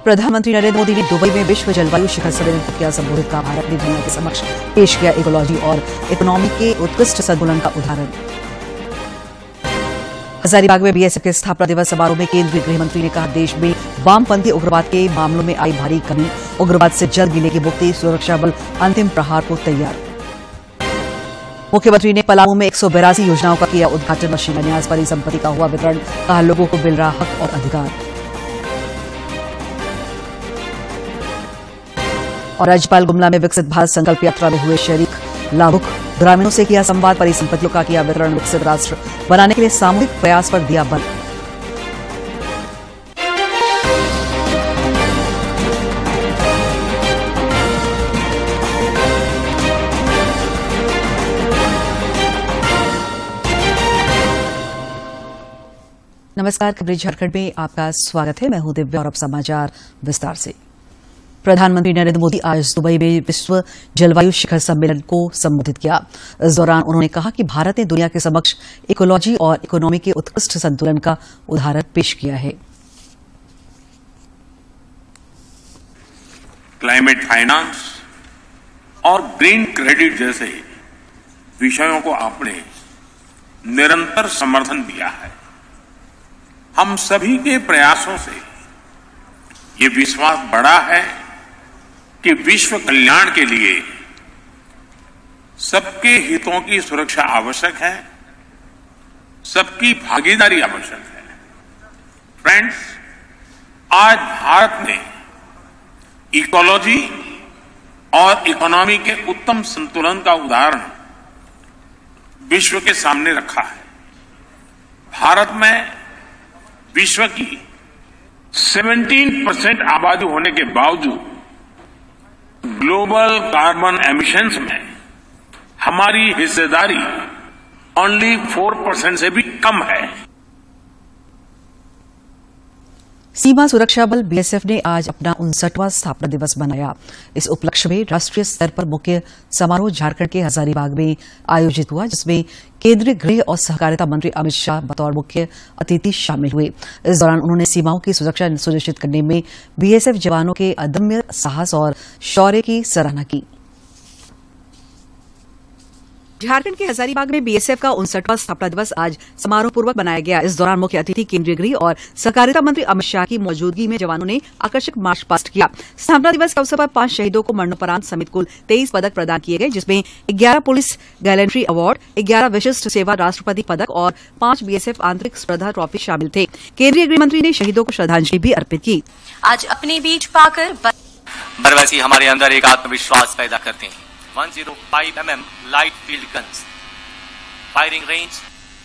प्रधानमंत्री नरेंद्र मोदी ने दुबई में विश्व जलवायु शिखर सम्मेलन को किया संबोधित। का भारत ने दुनिया के समक्ष पेश किया इकोलॉजी और इकोनॉमी के उत्कृष्ट संतुलन का उदाहरण। हजारीबाग में बीएसएफ के स्थापना दिवस समारोह में केंद्रीय गृह मंत्री ने कहा, देश में वामपंथी उग्रवाद के मामलों में आई भारी कमी, उग्रवाद से जल्द मिलेगी मुक्ति, सुरक्षा बल अंतिम प्रहार को तैयार। मुख्यमंत्री ने पलामू में 182 योजनाओं का किया उद्घाटन और शिलान्यास। परिसंपत्ति का हुआ वितरण, कहा लोगों को मिल रहा हक और अधिकार। और राज्यपाल गुमला में विकसित भारत संकल्प यात्रा में हुए शरीक, लाभुक ग्रामीणों से किया संवाद। परिसंपत्तियों का किया वितरण, विकसित राष्ट्र बनाने के लिए सामूहिक प्रयास पर दिया बल। नमस्कार, खबरें झारखंड में आपका स्वागत है। मैं हूं दिव्या और अब समाचार विस्तार से। प्रधानमंत्री नरेंद्र मोदी आज दुबई में विश्व जलवायु शिखर सम्मेलन को संबोधित किया। इस दौरान उन्होंने कहा कि भारत ने दुनिया के समक्ष इकोलॉजी और इकोनॉमी के उत्कृष्ट संतुलन का उदाहरण पेश किया है। क्लाइमेट फाइनेंस और ग्रीन क्रेडिट जैसे विषयों को आपने निरंतर समर्थन दिया है। हम सभी के प्रयासों से ये विश्वास बढ़ा है कि विश्व कल्याण के लिए सबके हितों की सुरक्षा आवश्यक है, सबकी भागीदारी आवश्यक है। फ्रेंड्स, आज भारत ने इकोलॉजी और इकोनॉमी के उत्तम संतुलन का उदाहरण विश्व के सामने रखा है। भारत में विश्व की 17% आबादी होने के बावजूद ग्लोबल कार्बन एमिशंस में हमारी हिस्सेदारी ओनली 4% से भी कम है। सीमा सुरक्षा बल बीएसएफ ने आज अपना 59वां स्थापना दिवस मनाया। इस उपलक्ष्य में राष्ट्रीय स्तर पर मुख्य समारोह झारखंड के हजारीबाग में आयोजित हुआ, जिसमें केंद्रीय गृह और सहकारिता मंत्री अमित शाह बतौर मुख्य अतिथि शामिल हुए। इस दौरान उन्होंने सीमाओं की सुरक्षा सुनिश्चित करने में बीएसएफ जवानों के अदम्य साहस और शौर्य की सराहना की। झारखंड के हजारीबाग में बीएसएफ का 59वां स्थापना दिवस आज समारोहपूर्वक मनाया गया। इस दौरान मुख्य अतिथि केंद्रीय गृह और सहकारिता मंत्री अमित शाह की मौजूदगी में जवानों ने आकर्षक मार्च पास्ट किया। स्थापना दिवस के अवसर पर 5 शहीदों को मरणोपरांत समेत कुल 23 पदक प्रदान किए गए, जिसमें 11 पुलिस गैलेंट्री अवार्ड, 11 विशिष्ट सेवा राष्ट्रपति पदक और 5 बीएसएफ आंतरिक स्पर्धा ट्रॉफी शामिल थे। केंद्रीय गृह मंत्री ने शहीदों को श्रद्धांजलि भी अर्पित की। आज अपने बीच पाकर बरवासी हमारे अंदर एक आत्मविश्वास पैदा करते हैं। 105 mm light field guns, firing range,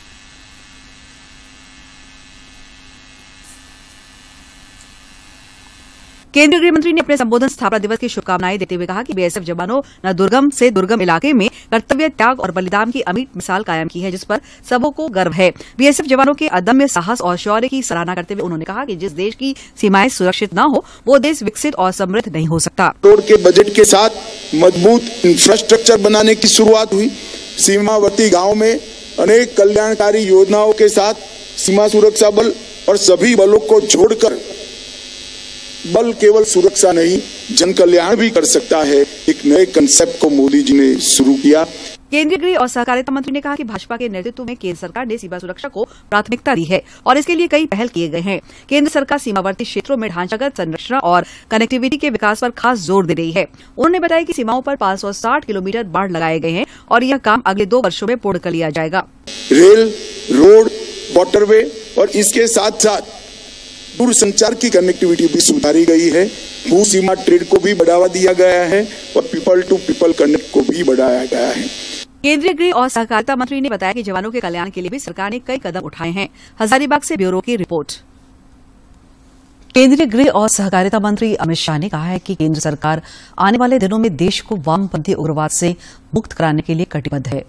केंद्रीय गृह मंत्री ने अपने संबोधन स्थापना दिवस की शुभकामनाएं देते हुए कहा कि बीएसएफ जवानों न दुर्गम से दुर्गम इलाके में कर्तव्य, त्याग और बलिदान की अमिट मिसाल कायम की है, जिस पर सबों को गर्व है। बीएसएफ जवानों के अदम्य साहस और शौर्य की सराहना करते हुए उन्होंने कहा कि जिस देश की सीमाएं सुरक्षित न हो, वो देश विकसित और समृद्ध नहीं हो सकता। करोड़ के बजट के साथ मजबूत इंफ्रास्ट्रक्चर बनाने की शुरुआत हुई। सीमावर्ती गाँव में अनेक कल्याणकारी योजनाओं के साथ सीमा सुरक्षा बल और सभी बलों को जोड़कर बल केवल सुरक्षा नहीं, जन कल्याण भी कर सकता है। एक नए कंसेप्ट को मोदी जी ने शुरू किया। केंद्रीय गृह और सहकारिता मंत्री ने कहा कि भाजपा के नेतृत्व में केंद्र सरकार ने सीमा सुरक्षा को प्राथमिकता दी है और इसके लिए कई पहल किए गए हैं। केंद्र सरकार सीमावर्ती क्षेत्रों में ढांचागत संरचना और कनेक्टिविटी के विकास पर खास जोर दे रही है। उन्होंने बताया कि सीमाओं पर 560 किलोमीटर बाढ़ लगाए गए हैं और यह काम अगले 2 वर्षों में पूर्ण कर लिया जाएगा। रेल, रोड, वाटरवे और इसके साथ साथ दूर संचार की कनेक्टिविटी भी सुधारी गई है। भू सीमा ट्रेड को भी बढ़ावा दिया गया है और पीपल टू पीपल कनेक्ट को भी बढ़ाया गया है। केंद्रीय गृह और सहकारिता मंत्री ने बताया कि जवानों के कल्याण के लिए भी सरकार ने कई कदम उठाए हैं। हजारीबाग से ब्यूरो की रिपोर्ट। केंद्रीय गृह और सहकारिता मंत्री अमित शाह ने कहा है कि केंद्र सरकार आने वाले दिनों में देश को वामपंथी उग्रवाद से मुक्त कराने के लिए कटिबद्ध है।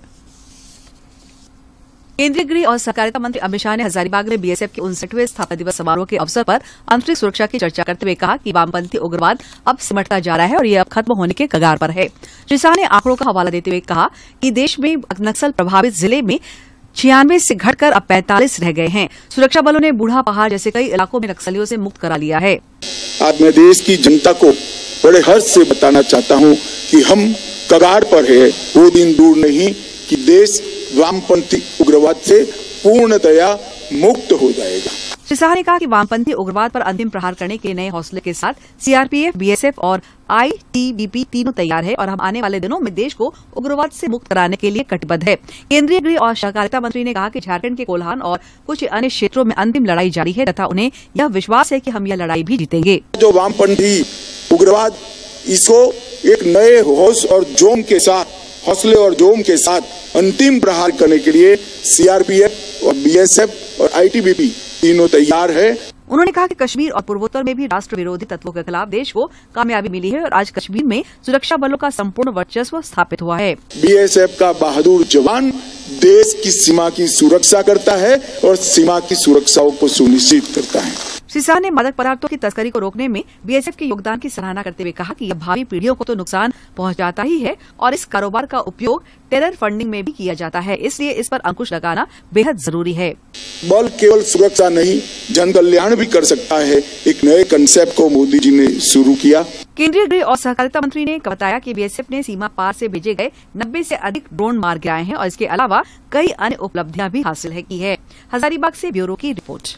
केंद्रीय गृह और सहकारिता मंत्री अमित शाह ने हजारीबाग में बीएसएफ के 59वें स्थापना दिवस समारोह के अवसर पर आंतरिक सुरक्षा की चर्चा करते हुए कहा कि वामपंथी उग्रवाद अब सिमटता जा रहा है और यह अब खत्म होने के कगार पर है। श्री शाह ने आंकड़ों का हवाला देते हुए कहा कि देश में नक्सल प्रभावित जिले में 96 से घटकर अब 45 रह गए हैं। सुरक्षा बलों ने बूढ़ा पहाड़ जैसे कई इलाकों में नक्सलियों से मुक्त करा लिया है। आज मैं देश की जनता को बड़े हर्ष से बताना चाहता हूं कि हम कगार पर है। वो दिन दूर नहीं कि देश वामपंथी उग्रवाद से पूर्णतया मुक्त हो जाएगा। श्री शाह ने कहा कि वामपंथी उग्रवाद पर अंतिम प्रहार करने के नए हौसले के साथ सीआरपीएफ, बीएसएफ और आईटीबीपी तीनों तैयार है और हम आने वाले दिनों में देश को उग्रवाद से मुक्त कराने के लिए कटिबद्ध है। केंद्रीय गृह और सहकारिता मंत्री ने कहा कि झारखंड के कोल्हान और कुछ अन्य क्षेत्रों में अंतिम लड़ाई जारी है तथा उन्हें यह विश्वास है कि हम यह लड़ाई भी जीतेंगे। जो वामपंथी उग्रवाद, इसको एक नए हौसले और जोम के साथ अंतिम प्रहार करने के लिए सीआरपीएफ और बीएसएफ और आईटीबीपी तीनों तैयार है। उन्होंने कहा कि कश्मीर और पूर्वोत्तर में भी राष्ट्र विरोधी तत्वों के खिलाफ देश को कामयाबी मिली है और आज कश्मीर में सुरक्षा बलों का संपूर्ण वर्चस्व स्थापित हुआ है। बीएसएफ का बहादुर जवान देश की सीमा की सुरक्षा करता है और सीमा की सुरक्षाओं को सुनिश्चित करता है। श्री शाह ने मादक पदार्थों की तस्करी को रोकने में बीएसएफ के योगदान की सराहना करते हुए कहा कि यह भावी पीढ़ियों को तो नुकसान पहुंचाता ही है और इस कारोबार का उपयोग टेरर फंडिंग में भी किया जाता है, इसलिए इस पर अंकुश लगाना बेहद जरूरी है। बल केवल सुरक्षा नहीं, जन कल्याण भी कर सकता है। एक नए कंसेप्ट को मोदी जी ने शुरू किया। केंद्रीय गृह और सहकारिता मंत्री ने बताया कि बीएसएफ ने सीमा पार से भेजे गए 90 से अधिक ड्रोन मार गिराए हैं और इसके अलावा कई अन्य उपलब्धियां भी हासिल की है। हजारीबाग से ब्यूरो की रिपोर्ट।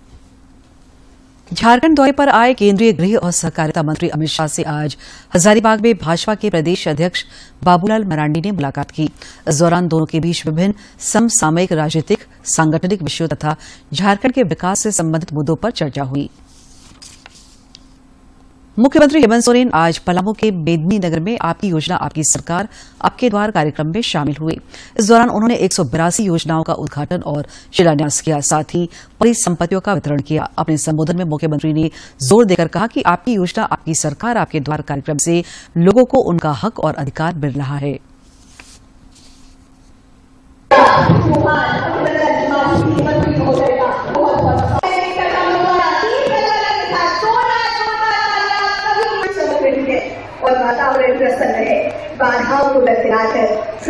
झारखंड दौरे पर आए केंद्रीय गृह और सहकारिता मंत्री अमित शाह से आज हजारीबाग में भाजपा के प्रदेश अध्यक्ष बाबूलाल मरांडी ने मुलाकात की। इस दौरान दोनों के बीच विभिन्न समसामयिक राजनीतिक, सांगठनिक विषयों तथा झारखंड के विकास से संबंधित मुद्दों पर चर्चा हुई। मुख्यमंत्री हेमंत सोरेन आज पलामू के मेदिनीनगर में आपकी योजना आपकी सरकार आपके द्वार कार्यक्रम में शामिल हुए। इस दौरान उन्होंने 182 योजनाओं का उद्घाटन और शिलान्यास किया, साथ ही परिसंपत्तियों का वितरण किया। अपने संबोधन में मुख्यमंत्री ने जोर देकर कहा कि आपकी योजना आपकी सरकार आपके द्वार कार्यक्रम से लोगों को उनका हक और अधिकार मिल रहा है। और वातावरण प्रसन्न रहे, बाधाओं को दरकिनार कर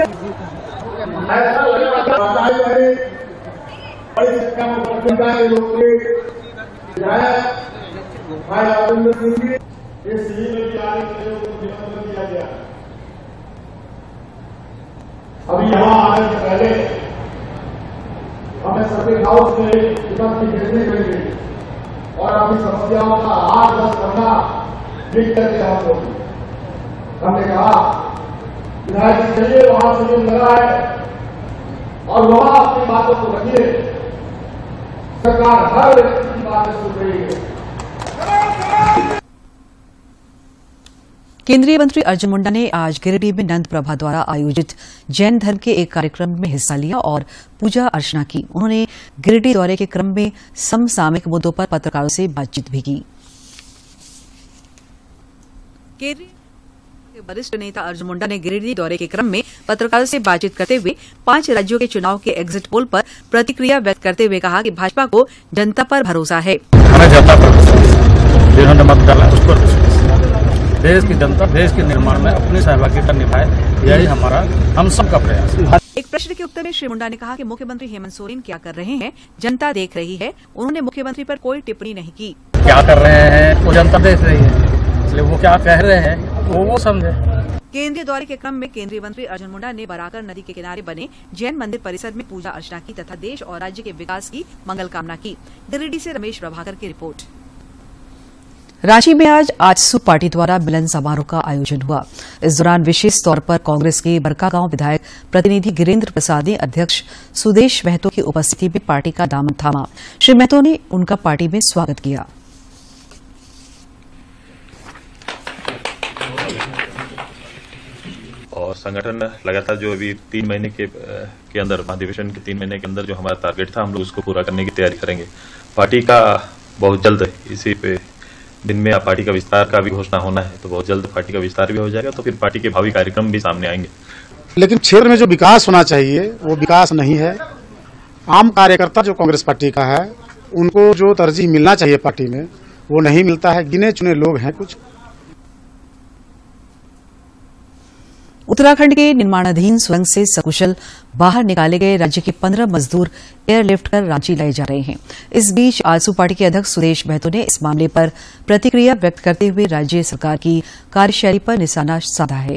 अभी यहाँ आने से पहले हमें सर्किट हाउस में विपक्ष की गिरने गई और अपनी समस्याओं का 8-10 पन्ना लिख करके आपको हमने कहा विधायक जी चलिए वहां से लगा है और वहां अपनी बातों को रखिए। सरकार हर व्यक्ति की बातें सुन रही है। केंद्रीय मंत्री अर्जुन मुंडा ने आज गिरिडीह में नंद प्रभा द्वारा आयोजित जैन धर्म के एक कार्यक्रम में हिस्सा लिया और पूजा अर्चना की। उन्होंने गिरिडीह दौरे के क्रम में समसामयिक मुद्दों पर पत्रकारों से बातचीत भी की। केंद्रीय वरिष्ठ नेता अर्जुन मुंडा ने गिरिडीह दौरे के क्रम में पत्रकारों से बातचीत करते हुए 5 राज्यों के चुनाव के एग्जिट पोल पर प्रतिक्रिया व्यक्त करते हुए कहा कि भाजपा को जनता पर भरोसा है। हमें जनता पर जिन्होंने मत डाला उस पर देश की जनता देश के निर्माण में अपनी सहभागिता निभाए, यही हमारा हम सबका प्रयास। एक प्रश्न के उत्तर में श्री मुंडा ने कहा कि मुख्यमंत्री हेमंत सोरेन क्या कर रहे हैं जनता देख रही है। उन्होंने मुख्यमंत्री पर कोई टिप्पणी नहीं की। क्या कर रहे हैं वो जनता देख रही है, इसलिए वो क्या कह रहे हैं वो समझे। केंद्रीय दौरे के क्रम में केंद्रीय मंत्री अर्जुन मुंडा ने बराकर नदी के किनारे बने जैन मंदिर परिसर में पूजा अर्चना की तथा देश और राज्य के विकास की मंगल कामना की। गिरिडीह से रमेश प्रभाकर की रिपोर्ट। रांची में आज आजसू पार्टी द्वारा मिलन समारोह का आयोजन हुआ। इस दौरान विशेष तौर पर कांग्रेस के बरकागांव विधायक प्रतिनिधि गिरीन्द्र प्रसाद ने अध्यक्ष सुदेश महतो की उपस्थिति में पार्टी का दामन थामा। श्री महतो ने उनका पार्टी में स्वागत किया। और संगठन लगातार जो अभी 3 महीने के अंदर महाधिवेशन के 3 महीने के अंदर जो हमारा टारगेट था, हम लोग उसको पूरा करने की तैयारी करेंगे। पार्टी का बहुत जल्द इसी पे दिन में पार्टी का विस्तार का भी घोषणा होना है, तो बहुत जल्द पार्टी का विस्तार भी हो जाएगा, तो फिर पार्टी के भावी कार्यक्रम भी सामने आएंगे। लेकिन क्षेत्र में जो विकास होना चाहिए वो विकास नहीं है। आम कार्यकर्ता जो कांग्रेस पार्टी का है उनको जो तरजीह मिलना चाहिए पार्टी में वो नहीं मिलता है। गिने चुने लोग हैं कुछ। उत्तराखंड के निर्माणाधीन सुरंग से सकुशल बाहर निकाले गए राज्य के 15 मजदूर एयरलिफ्ट कर रांची लाए जा रहे हैं। इस बीच आजसू पार्टी के अध्यक्ष सुदेश महतो ने इस मामले पर प्रतिक्रिया व्यक्त करते हुए राज्य सरकार की कार्यशैली पर निशाना साधा है।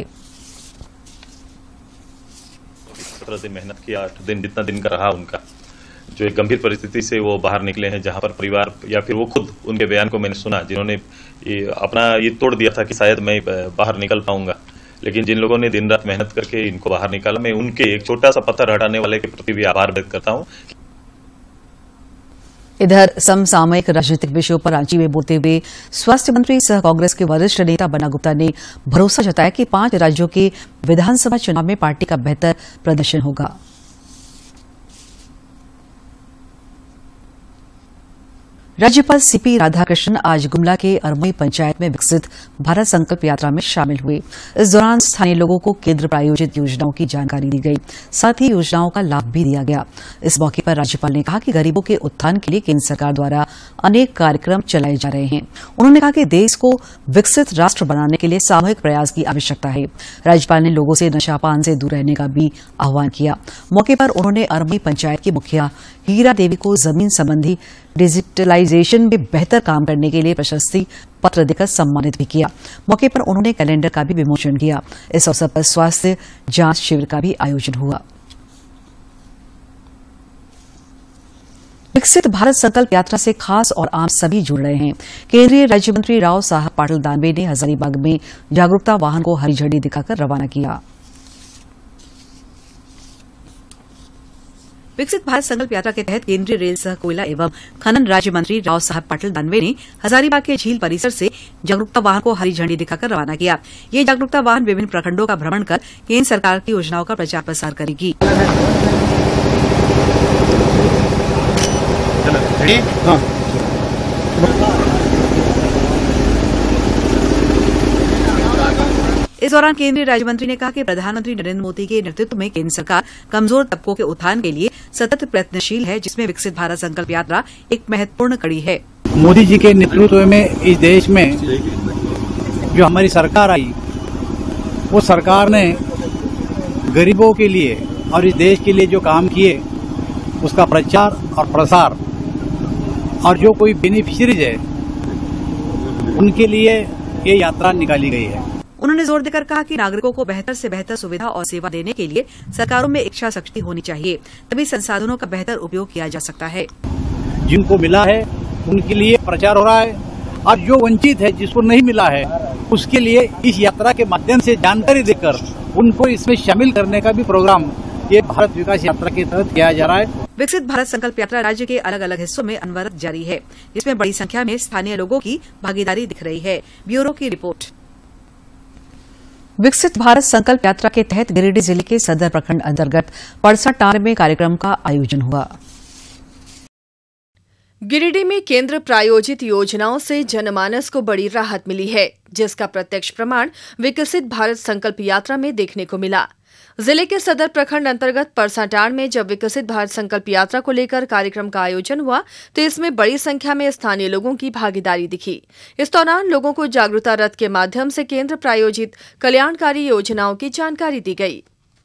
17 दिन मेहनत किया, 8 दिन जितना दिन का रहा उनका, जो एक गंभीर परिस्थिति से वो बाहर निकले हैं, जहां पर परिवार या फिर वो खुद, उनके बयान को मैंने सुना, जिन्होंने अपना ये तोड़ दिया था कि शायद मैं बाहर निकल पाऊंगा, लेकिन जिन लोगों ने दिन रात मेहनत करके इनको बाहर निकाला, मैं उनके एक छोटा सा पत्थर हटाने वाले के प्रति भी आभार व्यक्त करता हूं। इधर समसामयिक राजनीतिक विषयों पर रांची में बोलते हुए स्वास्थ्य मंत्री सह कांग्रेस के वरिष्ठ नेता बन्ना गुप्ता ने भरोसा जताया कि 5 राज्यों के विधानसभा चुनाव में पार्टी का बेहतर प्रदर्शन होगा। राज्यपाल सीपी राधाकृष्णन आज गुमला के अरमई पंचायत में विकसित भारत संकल्प यात्रा में शामिल हुए। इस दौरान स्थानीय लोगों को केंद्र प्रायोजित योजनाओं की जानकारी दी गई, साथ ही योजनाओं का लाभ भी दिया गया। इस मौके पर राज्यपाल ने कहा कि गरीबों के उत्थान के लिए केंद्र सरकार द्वारा अनेक कार्यक्रम चलाए जा रहे हैं। उन्होंने कहा कि देश को विकसित राष्ट्र बनाने के लिए सामूहिक प्रयास की आवश्यकता है। राज्यपाल ने लोगों से नशापान से दूर रहने का भी आह्वान किया। मौके पर उन्होंने अरमई पंचायत की मुखिया हीरा देवी को जमीन संबंधी डिजिटलाइजेशन में बेहतर काम करने के लिए प्रशस्ति पत्र देकर सम्मानित भी किया। मौके पर उन्होंने कैलेंडर का भी विमोचन किया। इस अवसर पर स्वास्थ्य जांच शिविर का भी आयोजन हुआ। विकसित भारत संकल्प यात्रा से खास और आम सभी जुड़ रहे हैं। केंद्रीय राज्य मंत्री राव साहब पाटिल दानवे ने हजारीबाग में जागरूकता वाहन को हरी झंडी दिखाकर रवाना किया। विकसित भारत संकल्प यात्रा के तहत केंद्रीय रेल सह कोयला एवं खनन राज्य मंत्री राव साहब पाटिल दानवे ने हजारीबाग के झील परिसर से जागरूकता वाहन को हरी झंडी दिखाकर रवाना किया। ये जागरूकता वाहन विभिन्न प्रखंडों का भ्रमण कर केंद्र सरकार की योजनाओं का प्रचार प्रसार करेगी। इस दौरान केंद्रीय राज्य मंत्री ने कहा कि प्रधानमंत्री नरेंद्र मोदी के नेतृत्व में केंद्र सरकार कमजोर तबकों के उत्थान के लिए सतत प्रयत्नशील है, जिसमें विकसित भारत संकल्प यात्रा एक महत्वपूर्ण कड़ी है। मोदी जी के नेतृत्व में इस देश में जो हमारी सरकार आई, वो सरकार ने गरीबों के लिए और इस देश के लिए जो काम किए उसका प्रचार और प्रसार, और जो कोई बेनिफिशियरीज है उनके लिए ये यात्रा निकाली गई है। उन्होंने जोर देकर कहा कि नागरिकों को बेहतर से बेहतर सुविधा और सेवा देने के लिए सरकारों में इच्छा शक्ति होनी चाहिए, तभी संसाधनों का बेहतर उपयोग किया जा सकता है। जिनको मिला है उनके लिए प्रचार हो रहा है, और जो वंचित है, जिसको नहीं मिला है, उसके लिए इस यात्रा के माध्यम से जानकारी देकर उनको इसमें शामिल करने का भी प्रोग्राम ये भारत विकास यात्रा के तहत किया जा रहा है। विकसित भारत संकल्प यात्रा राज्य के अलग अलग हिस्सों में अनवरत जारी है, जिसमें बड़ी संख्या में स्थानीय लोगों की भागीदारी दिख रही है। ब्यूरो की रिपोर्ट। विकसित भारत संकल्प यात्रा के तहत गिरिडीह जिले के सदर प्रखंड अंतर्गत परसाटांड में कार्यक्रम का आयोजन हुआ। गिरिडीह में केंद्र प्रायोजित योजनाओं से जनमानस को बड़ी राहत मिली है, जिसका प्रत्यक्ष प्रमाण विकसित भारत संकल्प यात्रा में देखने को मिला। जिले के सदर प्रखंड अंतर्गत परसाटांड में जब विकसित भारत संकल्प यात्रा को लेकर कार्यक्रम का आयोजन हुआ तो इसमें बड़ी संख्या में स्थानीय लोगों की भागीदारी दिखी। इस दौरान लोगों को जागरूकता रथ के माध्यम से केंद्र प्रायोजित कल्याणकारी योजनाओं की जानकारी दी गई।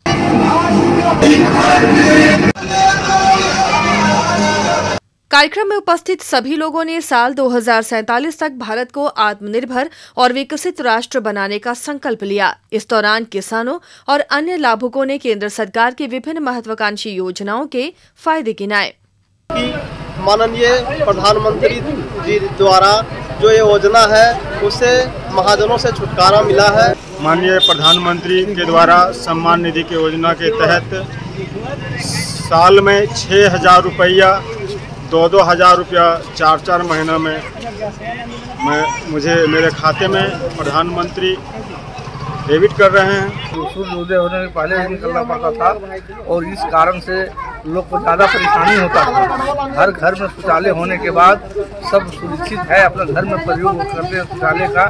कार्यक्रम में उपस्थित सभी लोगों ने साल 2047 तक भारत को आत्मनिर्भर और विकसित राष्ट्र बनाने का संकल्प लिया। इस दौरान किसानों और अन्य लाभुकों ने केंद्र सरकार की विभिन्न महत्वाकांक्षी योजनाओं के फायदे गिनाए। माननीय प्रधानमंत्री जी द्वारा जो ये योजना है उससे महाजनों से छुटकारा मिला है। माननीय प्रधानमंत्री के द्वारा सम्मान निधि की योजना के तहत साल में 6,000 रुपया 2,000 रुपया 4 महीना में मुझे मेरे खाते में प्रधानमंत्री डेबिट कर रहे हैं। सूर्य उदय होने के पहले ही निकलना पड़ता था और इस कारण से लोग को ज़्यादा परेशानी होता था। हर घर में शौचालय होने के बाद सब सुरक्षित है, अपने घर में प्रयोग करते हैं शौचालय का।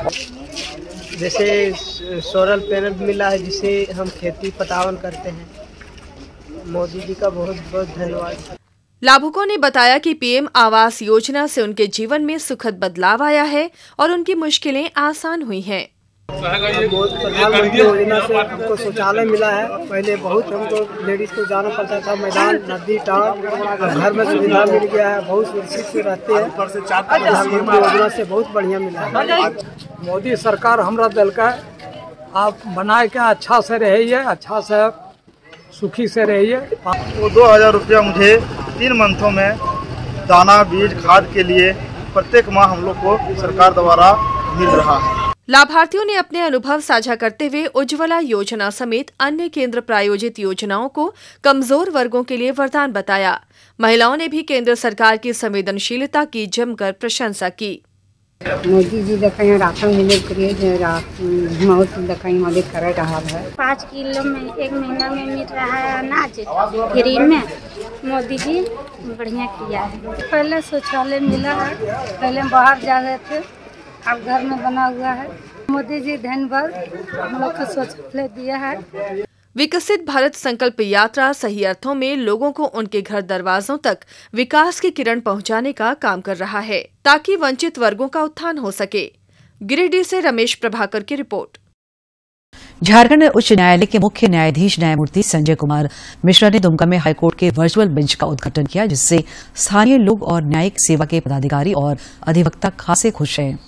जैसे सोलर पैनल मिला है जिससे हम खेती पटावन करते हैं। मोदी जी का बहुत बहुत धन्यवाद। लाभुकों ने बताया कि पीएम आवास योजना से उनके जीवन में सुखद बदलाव आया है और उनकी मुश्किलें आसान हुई हैं। प्रधानमंत्री योजना से हमको शौचालय मिला है। पहले बहुत हमको लेडीज को जाना पड़ता था, मैदान, नदी, टाँग, घर में सुविधा मिल गया है, बहुत सुरक्षित से रहते हैं। प्रधानमंत्री योजना से बहुत बढ़िया मिला है। मोदी सरकार हमरा दल का आप बनाए के अच्छा से रहिए, अच्छा से सुखी से रहिए। वो 2000 रुपया मुझे 3 मंथों में दाना, बीज, खाद के लिए प्रत्येक माह हम लोग को सरकार द्वारा मिल रहा है। लाभार्थियों ने अपने अनुभव साझा करते हुए उज्ज्वला योजना समेत अन्य केंद्र प्रायोजित योजनाओं को कमजोर वर्गों के लिए वरदान बताया। महिलाओं ने भी केंद्र सरकार की संवेदनशीलता की जमकर प्रशंसा की। मोदी जी देखिए राशन मिले बहुत मदद कर रहा है। 5 किलो में 1 महीना में मिल रहा है अनाज फ्री में। मोदी जी बढ़िया किया है। पहले शौचालय मिला है, पहले बाहर जा रहे थे, अब घर में बना हुआ है। मोदी जी धन्यवाद, हम लोग को शौचालय दिया है। विकसित भारत संकल्प यात्रा सही अर्थों में लोगों को उनके घर दरवाजों तक विकास की किरण पहुंचाने का काम कर रहा है, ताकि वंचित वर्गों का उत्थान हो सके। गिरिडीह से रमेश प्रभाकर की रिपोर्ट। झारखंड उच्च न्यायालय के मुख्य न्यायाधीश न्यायमूर्ति संजय कुमार मिश्रा ने दुमका में हाईकोर्ट के वर्चुअल बेंच का उद्घाटन किया, जिससे स्थानीय लोग और न्यायिक सेवा के पदाधिकारी और अधिवक्ता खासे खुश हैं।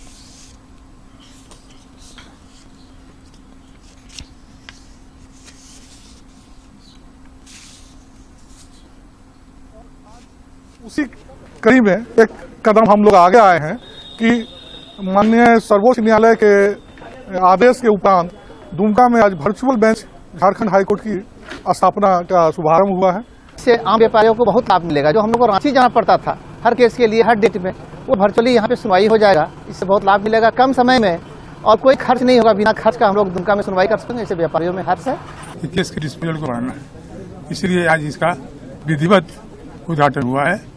उसी कड़ी में एक कदम हम लोग आगे आए हैं कि माननीय सर्वोच्च न्यायालय के आदेश के उपरांत दुमका में आज वर्चुअल बेंच झारखंड हाईकोर्ट की स्थापना का शुभारंभ हुआ है। इससे आम व्यापारियों को बहुत लाभ मिलेगा। जो हम लोग को रांची जाना पड़ता था हर केस के लिए, हर डेट में, वो वर्चुअली यहाँ पे सुनवाई हो जाएगा। इससे बहुत लाभ मिलेगा कम समय में, और कोई खर्च नहीं होगा। बिना खर्च का हम लोग दुमका में सुनवाई कर सकेंगे। इससे व्यापारियों में हर्ष है। केस के डिस्पोजल को बढ़ाना है, इसलिए आज इसका विधिवत उद्घाटन हुआ है।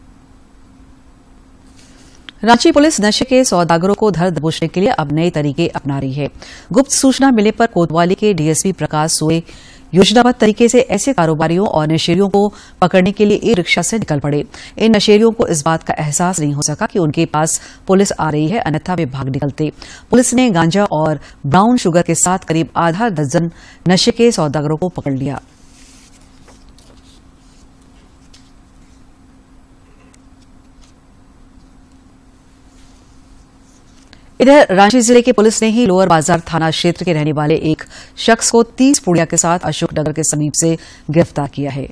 रांची पुलिस नशे के सौदागरों को धर दबोचने के लिए अब नए तरीके अपना रही है। गुप्त सूचना मिले पर कोतवाली के डीएसपी प्रकाश सोए योजनाबद्ध तरीके से ऐसे कारोबारियों और नशेड़ियों को पकड़ने के लिए ई रिक्शा से निकल पड़े। इन नशेड़ियों को इस बात का एहसास नहीं हो सका कि उनके पास पुलिस आ रही है, अन्यथा वे भाग निकलते। पुलिस ने गांजा और ब्राउन शुगर के साथ करीब आधा दर्जन नशे के सौदागरों को पकड़ लिया। इधर रांची जिले की पुलिस ने ही लोअर बाजार थाना क्षेत्र के रहने वाले एक शख्स को 30 पुड़िया के साथ अशोकनगर के समीप से गिरफ्तार किया है।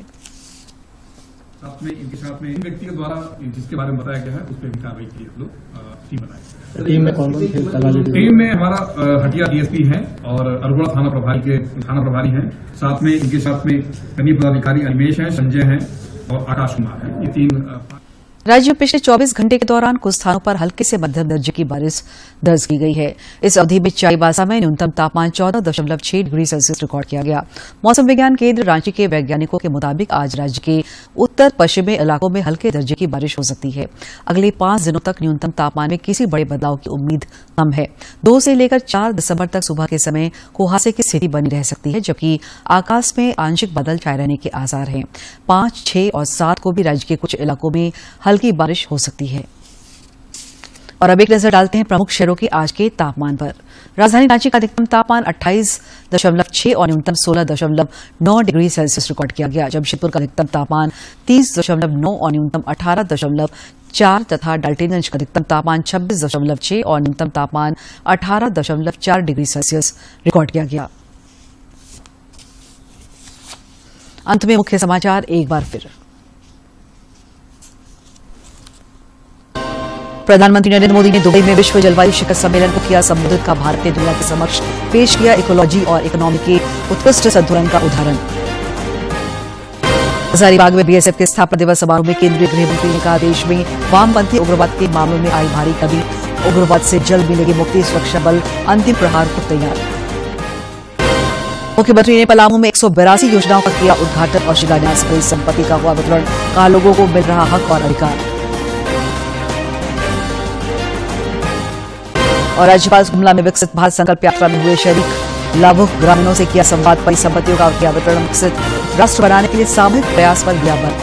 इनके साथ में इन व्यक्ति के द्वारा जिसके बारे में बताया गया है उस पर भी कार्रवाई की हम लोग टीम बनाई। टीम में कौन थे? टीम में हमारा हटिया डीएसपी है और अरगुड़ा थाना प्रभारी हैं। साथ में इनके साथ में कनीय पदाधिकारी अनिमेश हैं, संजय हैं और आकाश कुमार हैं। ये 3 राज्य में पिछले 24 घंटे के दौरान कुछ स्थानों पर हल्के से मध्यम दर्जे की बारिश दर्ज की गई है। इस अवधि में चाईबासा में न्यूनतम तापमान 14.6 डिग्री सेल्सियस रिकॉर्ड किया गया। मौसम विज्ञान केंद्र रांची के वैज्ञानिकों के मुताबिक आज राज्य के उत्तर पश्चिमी इलाकों में हल्के दर्जे की बारिश हो सकती है। अगले 5 दिनों तक न्यूनतम तापमान में किसी बड़े बदलाव की उम्मीद कम है। 2 से लेकर 4 दिसंबर तक सुबह के समय कुहासे की स्थिति बनी रह सकती है, जबकि आकाश में आंशिक बादल छाए रहने के आसार हैं। 5, 6 और 7 को भी राज्य के कुछ इलाकों में हल्की बारिश हो सकती है। और अब एक नजर डालते हैं प्रमुख शहरों के आज के तापमान पर। राजधानी रांची का अधिकतम तापमान 28.6 और न्यूनतम 16.9 डिग्री सेल्सियस रिकॉर्ड किया गया। जमशेदपुर का अधिकतम तापमान 30.9 और न्यूनतम 18.4 तथा डाल्टनगंज का अधिकतम तापमान 26.6 और न्यूनतम तापमान 18.4 डिग्री सेल्सियस रिकॉर्ड किया गया। अंत में मुख्य समाचार एक बार फिर। प्रधानमंत्री नरेंद्र मोदी ने दुबई में विश्व जलवायु शिखर सम्मेलन को किया संबोधित। का भारत ने दुनिया के समक्ष पेश किया इकोलॉजी और इकोनॉमी के उत्कृष्ट संतुलन का उदाहरण। हजारीबाग में बीएसएफ के स्थापना दिवस समारोह में केंद्रीय गृह मंत्री ने कहा, देश में वामपंथी उग्रवाद के मामलों में आई भारी कमी, उग्रवाद से जल्द मिलेगी मुक्ति, सुरक्षा बल अंतिम प्रहार को तैयार। मुख्यमंत्री ने पलामू में 182 योजनाओं का किया उद्घाटन और शिलान्यास। संपत्ति का हुआ वितरण, कहा लोगों को मिल रहा हक और अधिकार। और राज्यपाल गुमला में विकसित भारत संकल्प यात्रा में हुए शरीक, लाभुक ग्रामीणों से किया संवाद, परिसंपत्तियों का किया वितरण। विकसित राष्ट्र बनाने के लिए सामूहिक प्रयास पर दिया बल।